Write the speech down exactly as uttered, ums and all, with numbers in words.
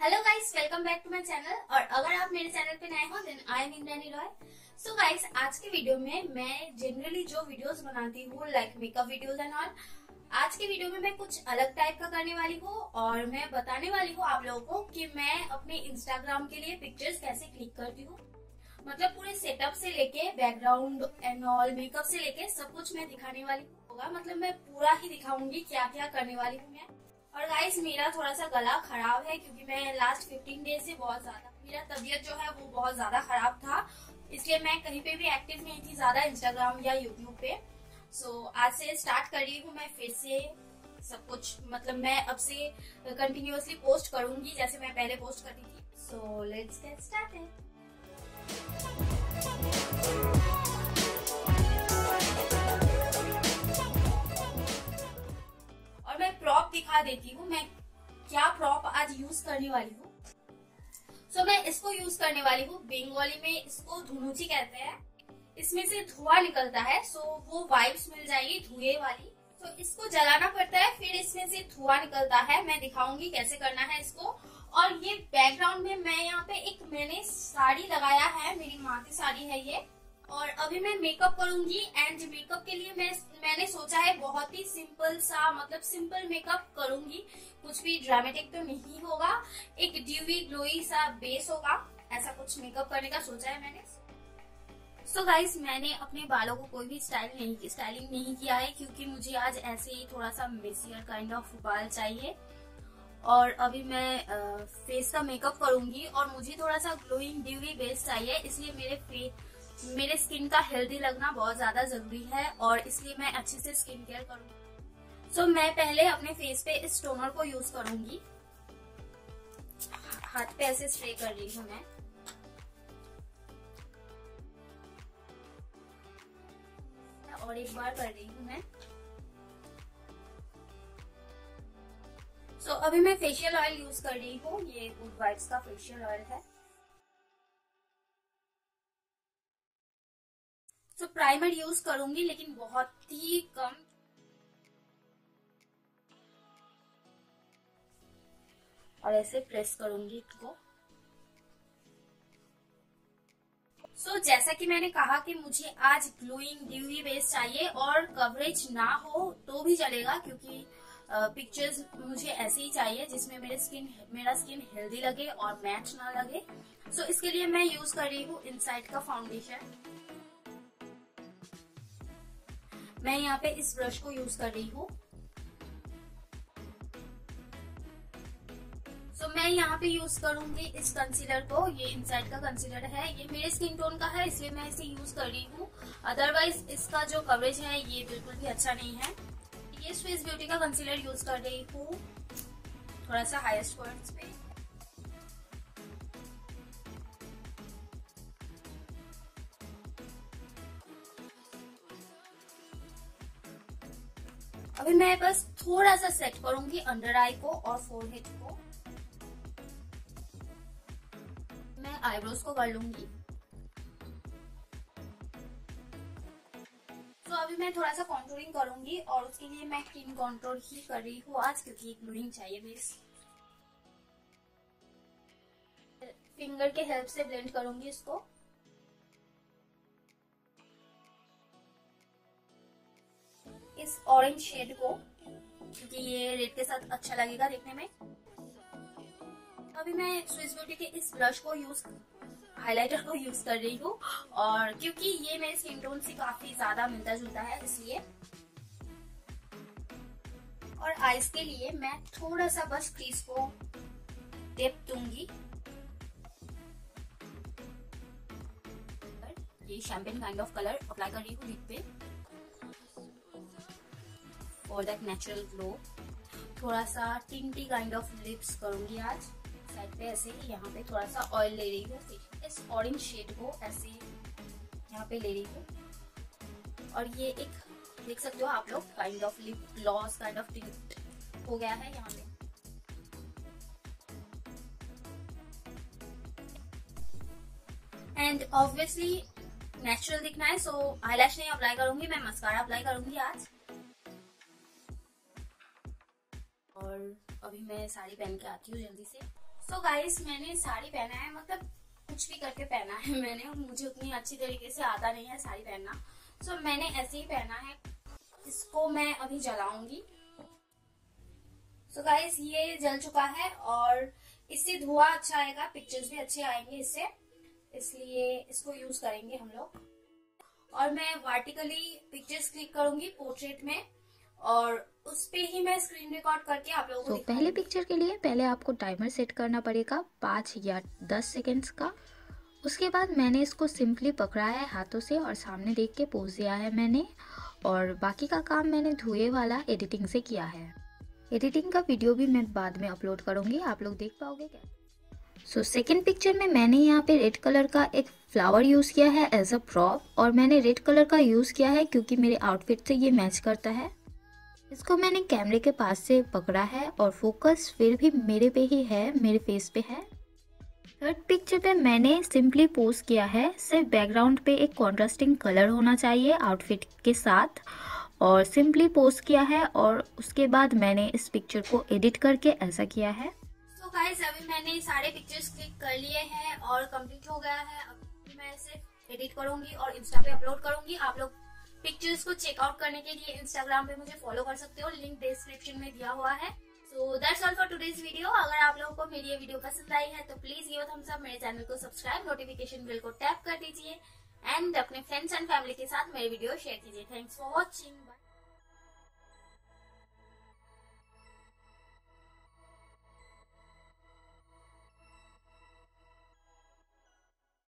Hello guys, welcome back to my channel. और अगर आप मेरे चैनल पे नए हो then I am Indrani Roy. So guys, आज के वीडियो में मैं जनरली जो वीडियोस बनाती हूँ like makeup videos and all, आज के वीडियो में मैं कुछ अलग टाइप का करने वाली हूँ और मैं बताने वाली हूँ आप लोगों को कि मैं अपने इंस्टाग्राम के लिए पिक्चर्स कैसे क्लिक करती हूँ। मतलब पूरे सेटअप से लेके बैकग्राउंड एंड ऑल, मेकअप से लेके सब कुछ मैं दिखाने वाली हूँ। मतलब मैं पूरा ही दिखाऊंगी क्या क्या करने वाली हूँ मैं। और गाइस, मेरा थोड़ा सा गला खराब है क्योंकि मैं लास्ट फिफ्टीन डेज से बहुत ज्यादा, मेरा तबीयत जो है वो बहुत ज्यादा खराब था, इसलिए मैं कहीं पे भी एक्टिव नहीं थी ज्यादा इंस्टाग्राम या यूट्यूब पे। सो so, आज से स्टार्ट कर रही हूँ मैं फिर से सब कुछ। मतलब मैं अब से कंटिन्यूअसली पोस्ट करूंगी जैसे मैं पहले पोस्ट करती थी। So let's get started. और मैं प्रॉप दिखा देती हूँ, मैं क्या प्रॉप आज यूज करने वाली हूँ। सो so, मैं इसको यूज करने वाली हूँ, बंगाली में इसको धुनुची कहते हैं। इसमें से धुआं निकलता है, सो so वो वाइब्स मिल जाएगी धुएं वाली। तो so, इसको जलाना पड़ता है, फिर इसमें से धुआं निकलता है। मैं दिखाऊंगी कैसे करना है इसको। और ये बैकग्राउंड में मैं यहाँ पे एक मैंने साड़ी लगाया है, मेरी माँ की साड़ी है ये। और अभी मैं मेकअप करूंगी एंड मेकअप के लिए मैं मैंने सोचा है बहुत ही सिंपल सा, मतलब सिंपल मेकअप करूंगी, कुछ भी ड्रामेटिक तो नहीं होगा। एक ड्यूवी ग्लोई सा बेस होगा, ऐसा कुछ मेकअप करने का सोचा है मैंने। सो so गाइस, मैंने अपने बालों को कोई भी स्टाइल नहीं स्टाइलिंग नहीं किया है क्योंकि मुझे आज ऐसे ही थोड़ा सा मेसियर काइंड ऑफ बाल चाहिए। और अभी मैं आ, फेस का मेकअप करूंगी और मुझे थोड़ा सा ग्लोइंग ड्यूवी बेस चाहिए, इसलिए मेरे फेस मेरे स्किन का हेल्दी लगना बहुत ज्यादा जरूरी है और इसलिए मैं अच्छे से स्किन केयर करूंगी। सो so, मैं पहले अपने फेस पे इस टोनर को यूज करूंगी। हाथ पे ऐसे स्प्रे कर रही हूँ मैं। और एक बार कर रही हूँ मैं। सो so, अभी मैं फेशियल ऑयल यूज कर रही हूँ, ये गुड वाइब्स का फेशियल ऑयल है। तो so, प्राइमर यूज करूंगी लेकिन बहुत ही कम। और ऐसे प्रेस करूंगी इसको। सो so, जैसा कि मैंने कहा कि मुझे आज ग्लोइंग ड्यूवी बेस चाहिए और कवरेज ना हो तो भी चलेगा क्योंकि पिक्चर्स मुझे ऐसे ही चाहिए जिसमें मेरे स्किन मेरा स्किन हेल्दी लगे और मैच ना लगे। सो so, इसके लिए मैं यूज कर रही हूँ इनसाइड का फाउंडेशन। मैं यहाँ पे इस ब्रश को यूज कर रही हूँ। सो so, मैं यहाँ पे यूज करूंगी इस कंसीलर को, ये इनसाइड का कंसीलर है, ये मेरे स्किन टोन का है इसलिए मैं इसे यूज कर रही हूँ। अदरवाइज इसका जो कवरेज है ये बिल्कुल भी अच्छा नहीं है। ये स्विस ब्यूटी का कंसीलर यूज कर रही हूँ थोड़ा सा हाईएस्ट पॉइंट्स पे। अभी मैं बस थोड़ा सा सेट करूंगी अंडर आई को और फोरहेड को। मैं आईब्रोज को कर लूंगी। तो अभी मैं थोड़ा सा कॉन्टूरिंग करूंगी और उसके लिए मैं क्रीम कॉन्टूर ही कर रही हूँ आज क्योंकि ग्लोइंग चाहिए बेस। फिंगर के हेल्प से ब्लेंड करूंगी इसको। इस ऑरेंज शेड को, क्योंकि ये रेड के साथ अच्छा लगेगा देखने में। अभी मैं स्विस ब्यूटी के इस ब्रश को यूज हाइलाइटर को यूज कर रही हूँ और क्योंकि ये मेरे स्किन टोन से काफी ज्यादा मिलता जुलता है इसलिए। और आईज के लिए मैं थोड़ा सा बस क्रीज को टेप दूंगी। ये champagne kind of colour apply कर रही हूँ लिप पे फॉर दैट नेचुरल ग्लो। थोड़ा सा टिंटी काइंड ऑफ लिप्स करूंगी आज। साइड पे ऐसे ही यहाँ पे थोड़ा सा ऑयल ले रही हूँ, इस ऑरेंज शेड को ऐसे यहाँ पे ले रही हूँ। और ये एक देख सकते हो आप लोग kind of lip gloss kind of tint हो गया है यहाँ पे। एंड ऑब्वियसली नेचुरल दिखना है, सो आईलैश नहीं अप्लाई करूंगी, मैं मस्कारा अप्लाई करूंगी आज। और अभी मैं साड़ी पहन के आती हूँ जल्दी से। सो गाइस मैंने साड़ी पहना है, मतलब कुछ भी करके पहना है मैंने, मुझे उतनी अच्छी तरीके से आता नहीं है साड़ी पहनना। सो so, मैंने ऐसे ही पहना है। इसको मैं अभी जलाऊंगी। सो so, गाइस ये जल चुका है और इससे धुआं अच्छा आएगा, पिक्चर्स भी अच्छे आएंगे इससे, इसलिए इसको यूज करेंगे हम लोग। और मैं वर्टिकली पिक्चर्स क्लिक करूंगी पोर्ट्रेट में और उस पे ही मैं स्क्रीन रिकॉर्ड करके आप लोगों को तो पहले पिक्चर के लिए पहले आपको टाइमर सेट करना पड़ेगा पाँच या दस सेकेंड्स का। उसके बाद मैंने इसको सिंपली पकड़ा है हाथों से और सामने देख के पोज दिया है मैंने, और बाकी का काम मैंने धुएं वाला एडिटिंग से किया है। एडिटिंग का वीडियो भी मैं बाद में अपलोड करूँगी, आप लोग देख पाओगे क्या। सो सेकेंड पिक्चर में मैंने यहाँ पे रेड कलर का एक फ्लावर यूज़ किया है एज अ प्रॉप, और मैंने रेड कलर का यूज़ किया है क्योंकि मेरे आउटफिट से ये मैच करता है। इसको मैंने कैमरे के पास से पकड़ा है और फोकस फिर भी मेरे पे ही है, मेरे फेस पे है। थर्ड पिक्चर पे मैंने सिंपली पोज किया है, सिर्फ बैकग्राउंड पे एक कॉन्ट्रास्टिंग कलर होना चाहिए आउटफिट के साथ, और सिंपली पोज किया है। और उसके बाद मैंने इस पिक्चर को एडिट करके ऐसा किया है। तो गाइस अभी मैंने सारे पिक्चर्स क्लिक कर लिए हैं और कंप्लीट हो गया है। अब मैं इसे एडिट करूंगी और इंस्टा पे अपलोड करूंगी। आप लोग पिक्चर्स को चेकआउट करने के लिए इंस्टाग्राम पे मुझे फॉलो कर सकते हो, लिंक डिस्क्रिप्शन में दिया हुआ है। So that's all for today's video. अगर आप लोगों को मेरी ये वीडियो पसंद आई है तो please give a thumbs up, मेरे चैनल को सब्सक्राइब, नोटिफिकेशन बेल को टैप कर दीजिए एंड अपने फ्रेंड्स एंड फैमिली के साथ मेरे वीडियो शेयर कीजिए। Thanks for watching.